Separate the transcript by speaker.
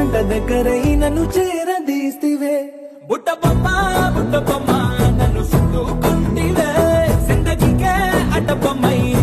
Speaker 1: గంట దగ్గరై నన్ను చేరదీస్తివే బుట్ట బొమ్మ నన్ను చుట్టుకుంటివే జిందగీకే అడ్డ బొమ్మై